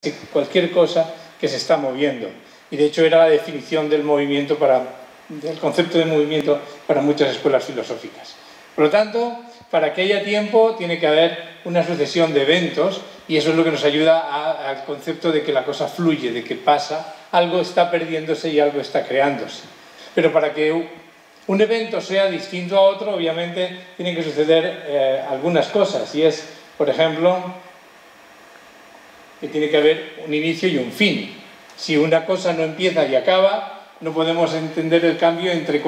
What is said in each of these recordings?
cualquier cosa que se está moviendo. Y de hecho era la definición del movimiento del concepto de movimiento para muchas escuelas filosóficas. Por lo tanto, para que haya tiempo tiene que haber una sucesión de eventos y eso es lo que nos ayuda al concepto de que la cosa fluye, de que pasa, algo está perdiéndose y algo está creándose. Pero para que un evento sea distinto a otro, obviamente tienen que suceder algunas cosas y es, por ejemplo, que tiene que haber un inicio y un fin. Si una cosa no empieza y acaba, no podemos entender el cambio entre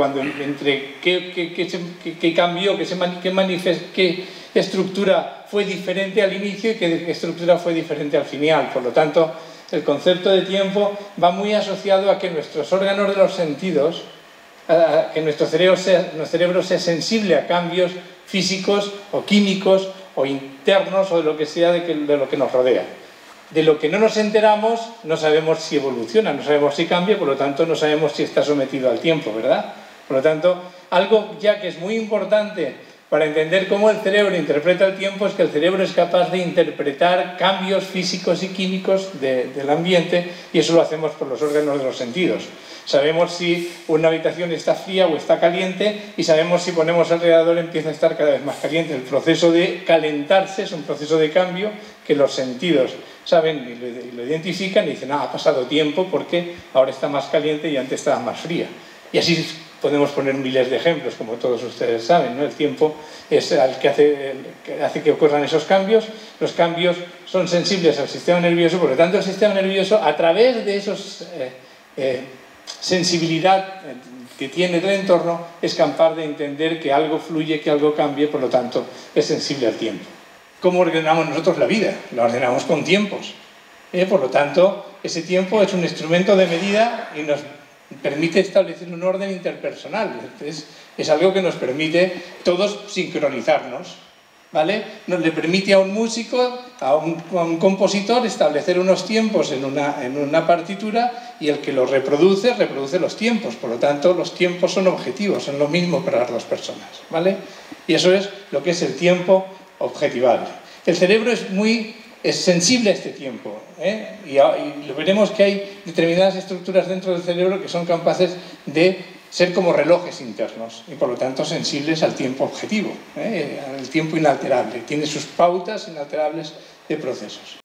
qué cambió, qué estructura fue diferente al inicio y qué estructura fue diferente al final. Por lo tanto, el concepto de tiempo va muy asociado a que nuestros órganos de los sentidos, a que nuestro cerebro sea sensible a cambios físicos o químicos o internos o de lo que sea de lo que nos rodea. De lo que no nos enteramos, no sabemos si evoluciona, no sabemos si cambia, por lo tanto no sabemos si está sometido al tiempo, ¿verdad? Por lo tanto, algo ya que es muy importante para entender cómo el cerebro interpreta el tiempo es que el cerebro es capaz de interpretar cambios físicos y químicos del ambiente y eso lo hacemos por los órganos de los sentidos. Sabemos si una habitación está fría o está caliente y sabemos si ponemos alrededor empieza a estar cada vez más caliente. El proceso de calentarse es un proceso de cambio que los sentidos saben y lo identifican y dicen, ha pasado tiempo porque ahora está más caliente y antes estaba más fría. Y así podemos poner miles de ejemplos, como todos ustedes saben, ¿no? El tiempo es el que hace que ocurran esos cambios. Los cambios son sensibles al sistema nervioso, por lo tanto el sistema nervioso, a través de esos sensibilidad que tiene del entorno, es capaz de entender que algo fluye, que algo cambie, por lo tanto es sensible al tiempo. ¿Cómo ordenamos nosotros la vida? La ordenamos con tiempos. Por lo tanto, ese tiempo es un instrumento de medida y nos permite establecer un orden interpersonal. Es algo que nos permite todos sincronizarnos, ¿vale? Nos le permite a un músico, a un compositor, establecer unos tiempos en una partitura y el que lo reproduce los tiempos. Por lo tanto, los tiempos son objetivos, son lo mismo para las dos personas, ¿vale? Y eso es lo que es el tiempo objetivable. El cerebro es sensible a este tiempo, y lo veremos que hay determinadas estructuras dentro del cerebro que son capaces de ser como relojes internos y por lo tanto sensibles al tiempo objetivo, al tiempo inalterable. Tiene sus pautas inalterables de procesos.